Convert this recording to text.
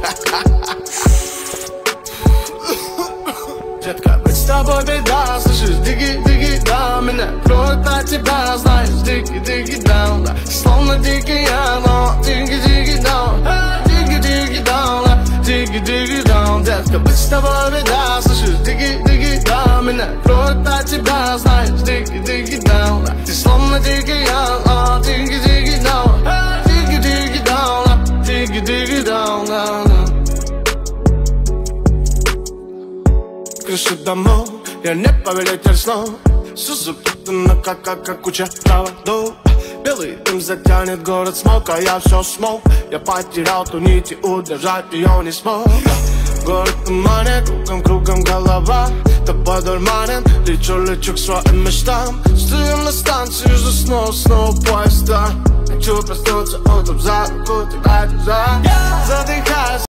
Детка, быть с тобой беда, слышишь, диги, да. Меня кроет от тебя, знаешь, диги, да. Словно дикий ангел, диги, да. Диги, да, диги, да. Детка, быть с тобой беда, слышишь, диги, да. Меня кроет от тебя, знаешь, диги, да. Ты словно дикий ангел, диги, да. Диги, да, диги, да. Крыша домов, я не повелитель снов. Все запутано, как куча проводов. Белый дым затянет город смог, а я все смог. Я потерял ту нить и удержать ее не смог. Город в тумане, кругом голова. Тобой дурманен, лечу к своим мечтам. Стою на станции, жду снова поезда. Хочу проснуться утром за руку, ты задыхаюсь.